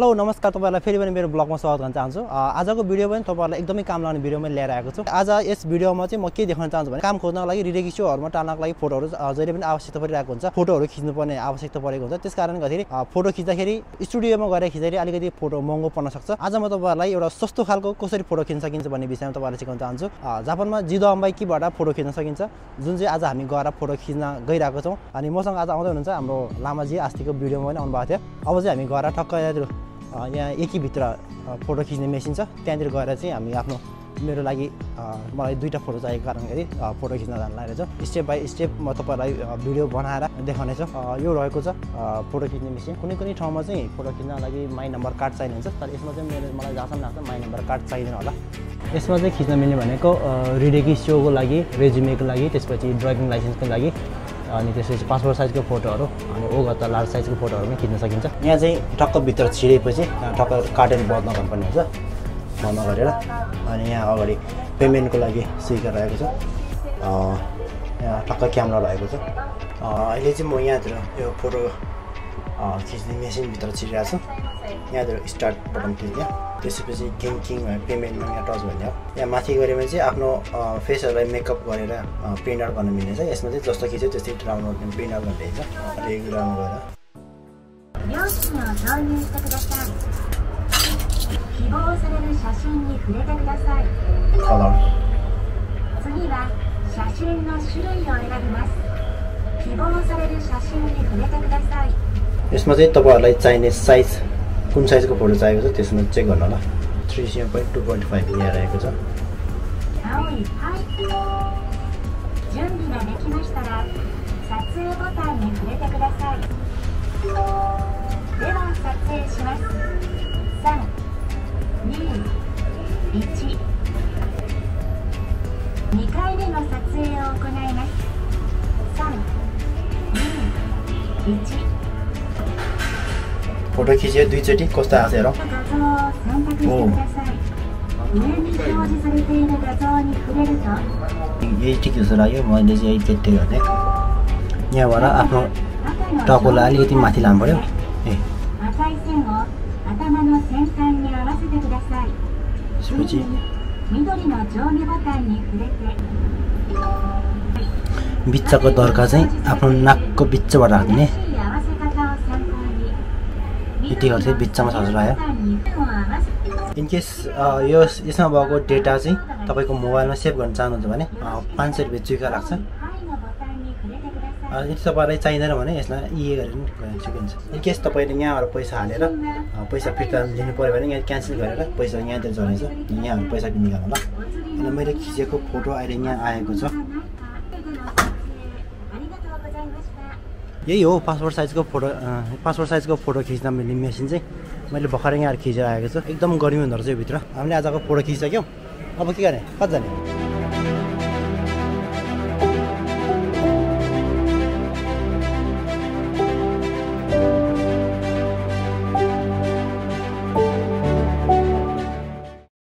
Hello नमस्कार तपाईहरुलाई फेरि पनि मेरो ब्लगमा स्वागत गर्न चाहन्छु। आजको भिडियो पनि तपाईहरुलाई एकदमै काम लाग्ने भिडियो मैले लिएर आएको छु। आज यस भिडियोमा चाहिँ म के देखाउन चाहन्छु भने काम खोज्नको लागि रिलेक्सोहरुमा टाल्नको लागि फोटोहरु जहिले पनि आवश्यकता परिरहेको हुन्छ। फोटोहरु खिच्नुपर्ने आवश्यकता परेको हुन्छ। त्यसकारण गर्दाखेरि फोटो खिच्दाखेरि स्टुडियोमा गएर खिच्दाखेरि अलिकति फोटो महँगो पर्न सक्छ। आज म तपाईहरुलाई एउटा सस्तो खालको कसरी फोटो खिच्न सकिन्छ भन्ने विषयमा तपाईहरुलाई सिकाउन चाहन्छु। जापानमा जिदो अम्बाइकीबाट फोटो खिच्न सकिन्छ, जुन चाहिँ आज हामी गएर फोटो खिच्न गइरहेको छौं। अनि मसँग आज आउँदै हुनुहुन्छ हाम्रो लामाजी, अस्तिको भिडियोमा पनि आउनु भएको थियो। अब चाहिँ हामी गएर ठक्क यहाँ एकीभित्र फोटो खिच्ने मेसिन छ, त्यहाँतिर गएर चाहिँ हामी आफ्नो मेरो लागि मलाई दुईटा फोटो चाहिएको कारणले फोटो खिच्न जान लागेको छु। स्टेप बाइ स्टेप म तपाईहरुलाई भिडियो बनाएर देखाउने छु। यो रहेको छ फोटो खिच्ने मेसिन। कुनै कुनै ठाउँमा चाहिँ फोटो खिच्न लागि माई नम्बर कार्ड चाहिने हुन्छ, तर यसमा चाहिँ मलाई जहाँसम्म लाग्छ माई नम्बर कार्ड चाहिँदैन होला। यसमा चाहिँ खिच्न मिल्ने भनेको रिलेक्सोको लागि, रेज्युमेको लागि, त्यसपछि ड्राइभिङ लाइसेन्सको लागि, अनि त्यसपछि पासपोर्ट साइजको फोटोहरु अनि ओगता लार्ज साइजको फोटोहरु पनि खिच्न सकिन्छ। यहाँ चाहिँ टक्क भित्र छिरेपछि टक्क काटेर बदल्न गर्नुपर्ने हुन्छ, बन्द गरेर। अनि यहाँ अगाडि पेमेन्टको लागि स्टिकर रहेको छ, यहाँ टक्क क्यामेरा रहेको छ। अहिले चाहिँ म यहाँतिर यो फोटो खिच्ने मेसिनभित्र छिरिरहेको छु। यहाँतिर स्टार्ट बटन थिच्ने, त्यसपछि किङ पेमेन्टमा यहाँ टच भन्ने हो। यहाँ माथि गऱ्यो भने चाहिँ आफ्नो फेसहरूलाई मेकअप गरेर प्रिन्ट आउट गर्न मिल्नेछ। यसमा चाहिँ जस्तो खिच्यो त्यस्तै डाउनलोड प्रिन्ट आउट गर्ने हुन्छ। रेगुलरमा गएर यसमा चाहिँ तपाईहरुलाई चाहिने साइज, कुन साइजको फोटो चाहिएको छ त्यसमा चेक गर्नु होला। 3.2.5 यहाँ रहेको छ। फोटो खिच्यो दुईचोटी, कस्तो आएको छ हेरौँ। यही ठिक जस्तो लाग्यो, मैले चाहिँ यही त्यति गर्ने। यहाँबाट आफ्नो टाउकोलाई अलिकति माथि लानु पर्यो। त्यसपछि बिच्चाको दर्का चाहिँ आफ्नो नाकको बिच्चाबाट राख्दिने। यति गर्छ बिच्चामा सजायो। इनकेस यसमा भएको डेटा चाहिँ तपाईको मोबाइलमा सेभ गर्न चाहनुहुन्छ भने 500 रुपैयाँ चुका लाग्छ। यदि तपाईलाई चाहिँदैन भने यसलाई इए गरेर पनि सकिन्छ। इनकेस तपाईले यहाँबाट पैसा हालेर पैसा फिर्ता लिनु पर्यो भने यहाँ क्यान्सल गरेर पैसा यहाँतिर झर्नेछ, यहाँबाट पैसा पनि निकाल्नु होला। अनि मैले खिचेको फोटो अहिले यहाँ आएको छ। यही हो पासपोर्ट साइजको फोटो खिच्न मिल्ने मेसिन चाहिँ मैले भर्खरै यहाँ खिचेर आएको छु। एकदम गर्मी हुँदो रहेछ भित्र। हामीले आजको फोटो खिचिसक्यौँ, अब के गर्ने, कता जाने?